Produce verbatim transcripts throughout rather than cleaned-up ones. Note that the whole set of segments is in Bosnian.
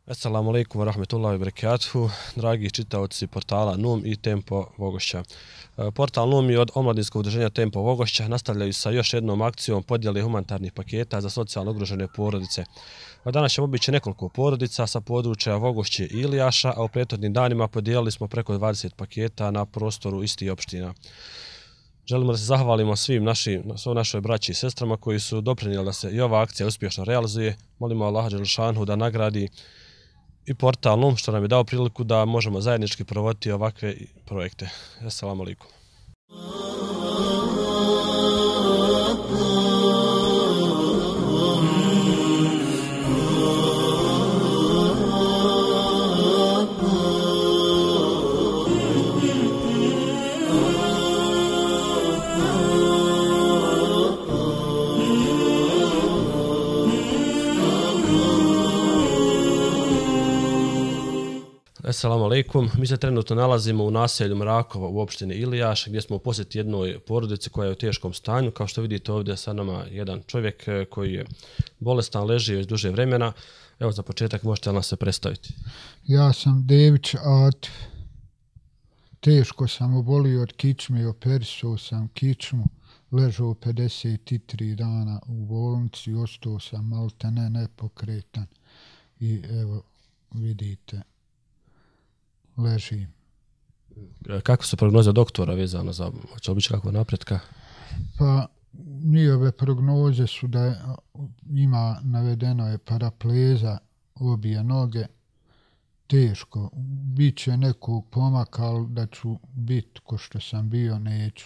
Assalamu alaikum wa rahmetullahi wa barakatuhu, dragi čitaoci portala N U M i Tempo Vogošća. Portal N U M i od Omladinskog udruženja Tempo Vogošća nastavljaju sa još jednom akcijom podjele humanitarnih paketa za socijalno ugrožene porodice. Danas ćemo obići nekoliko porodica sa područja Vogošće i Ilijaša, a u prethodnim danima podijelili smo preko dvadeset paketa na prostoru istih opština. Želimo da se zahvalimo svim našim, svoj našoj braći i sestrama koji su doprinijeli da se i ova akcija uspješno realizuje. Molimo Allaha dželešanu da nagradi i portal N U M što nam je dao priliku da možemo zajednički provoditi ovakve projekte. Assalamu alaikum. Assalamu alaikum. Mi se trenutno nalazimo u naselju Mrakova u opštini Ilijaš, gdje smo u posjeti jednoj porodici koja je u teškom stanju. Kao što vidite ovdje sa nama jedan čovjek koji je bolestan, leži već duže vremena. Evo za početak možete li nas se predstaviti? Ja sam Dević Atif. Teško sam obolio od kičme, operisao sam kičmu, ležao pedeset tri dana u bolnici, ostao sam maltene nepokretan i evo vidite, ležim. Kako su prognoze doktora vezano za, hoće li biti kakva napretka? Pa njihove prognoze su da ima, navedeno je parapleza obje noge, teško, bit će nekog pomaka, ali da ću biti ko što sam bio, neću.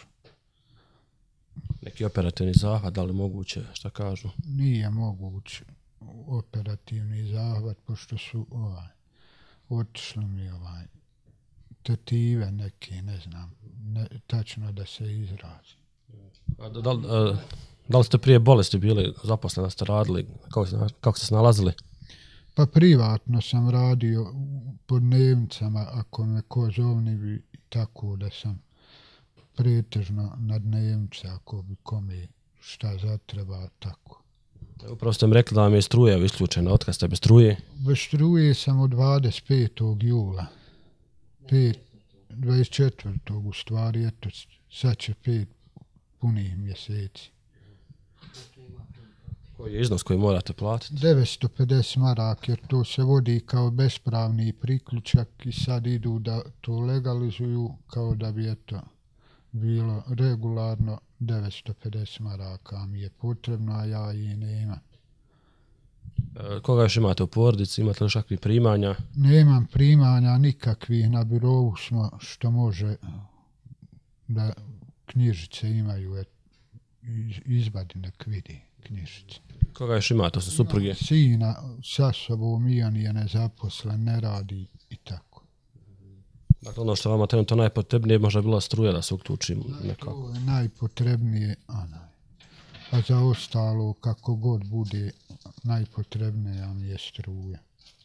Neki operativni zahvat, da li moguće, šta kažu? Nije moguće operativni zahvat, pošto su ovaj, otišli mi ovaj, tetive neke, ne znam, ne, tačno da se izrazi. A da, da, da li ste prije bolesti bili zaposleni, da ste radili, kako, kako ste se nalazili? Pa privatno sam radio po dnevnicama, ako me ko zovni, tako da sam pretežno na dnevnice, ako bi kome šta zatreba, tako. Upravo ste mi rekli da vam je struja isključena, otkad ste bez struje? Bez struje sam od dvadeset petog jula. dvadeset četvrtog u stvari, eto, sad će pet punih mjeseci. Koji je iznos koji morate platiti? devetsto pedeset maraka, jer to se vodi kao bespravni priključak i sad idu da to legalizuju kao da bi eto bilo regularno. Devetsto pedeset maraka mi je potrebno, a ja i nemam. Koga još imate u porodici, imate li još kakvih primanja? Nemam primanja nikakvih, na birovu smo što može da knjižice imaju, izvadi nek vidi knjižice. Koga još imate, osim supruge? Sina sa sobom i on je nezaposlen, ne radi i tako. Dakle, ono što vama trenutno najpotrebnije možda bila struja da se uključim nekako. To je najpotrebnije, onaj. A za ostalo, kako god bude, najpotrebnija mi je struja.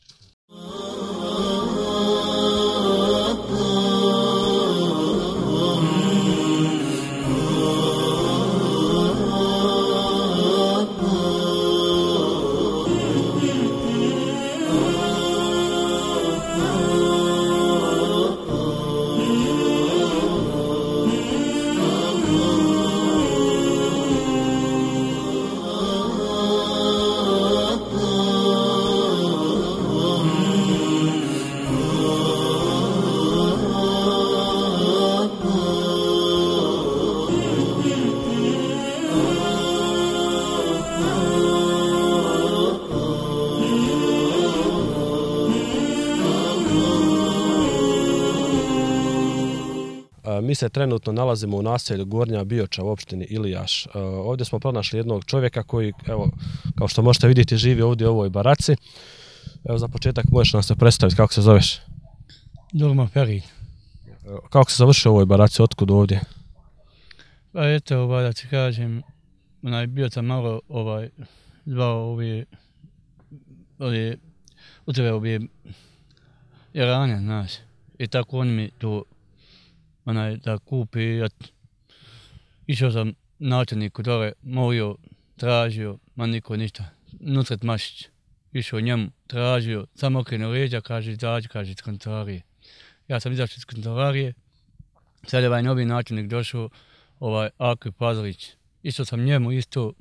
Mi se trenutno nalazimo u naselju Gornja Bioča u opštini Ilijaš. Ovdje smo pronašli jednog čovjeka koji, evo, kao što možete vidjeti, živi ovdje u ovoj baraci. Evo, za početak možeš nam se predstaviti, kako se zoveš? Durma Ferid. Kako se završio u ovoj baraci, otkud ovdje? Pa eto, ovaj, da ti kažem, onaj, bio sam malo ovaj, zvao ove, ove, utrve ove Irane, znaš. I tako oni mi to, onaj, da kupi, ja išao sam načelniku dole, molio, tražio, ma niko ništa, Nusret Mašić. išao njemu, tražio, samo okrenuo leđa, kaže, izađi, kaže, iz kancelarije. Ja sam izašao iz kancelarije, sad je ovaj novi načelnik došao, ovaj Akip Pazalić. Išao sam njemu isto,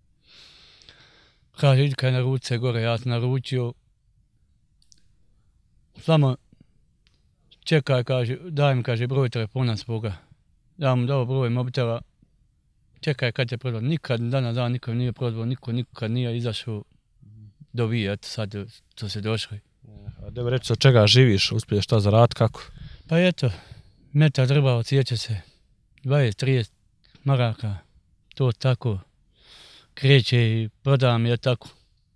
kaže, idi kaj naruči se gore, ja sam naručio, samo čekaj, kaže, daj mi, kaže, broj telefona svoga. Ja mu dao broj mobitela, čekaj kad će prodati. Nikad danas dan niko nije prodao, niko nikad nije izašao do vi, eto sad to se došli. A da mi reći od čega živiš, uspiješ šta zaraditi, kako? Pa eto, metar drva odsjeća se, dvadeset trideset maraka, to tako kreće i prodam je tako.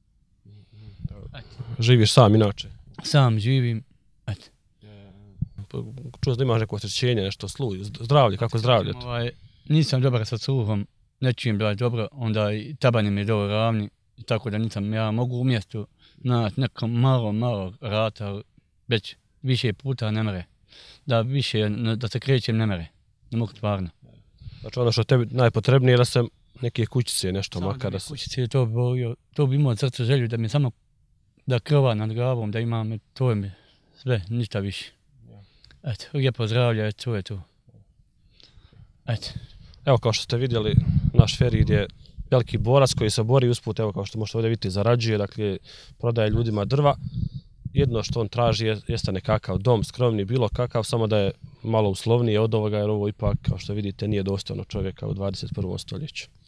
Živiš sam inače? Sam živim, eto. Čuo da imaš neko osjećenje, nešto sluj, zdravlje, kako zdravlje? Ovaj, nisam dobar sa sluhom, ne čujem da je dobro, onda i tabanje mi je dobro ravni, tako da nisam, ja mogu umjesto naći neko malo, malo rata, već više puta ne mere. Da više, da se krećem ne mere, ne mogu stvarno. Znači ono što tebi najpotrebnije je da se neke kućice nešto Samo makar da da se... kućice, to bi volio, to bi imao srce želju da mi samo da krova nad glavom, da imam, to je mi sve, ništa više. Eto, lijepo zdravlje, to je to. Eto. Evo kao što ste vidjeli, naš Ferid je veliki borac koji se bori usput, evo kao što možete ovdje vidjeti, zarađuje, dakle prodaje ljudima drva. Jedno što on traži je, jeste nekakav dom, skromni, bilo kakav, samo da je malo uslovnije od ovoga, jer ovo ipak, kao što vidite, nije dostojno čovjeka u dvadeset prvom stoljeću.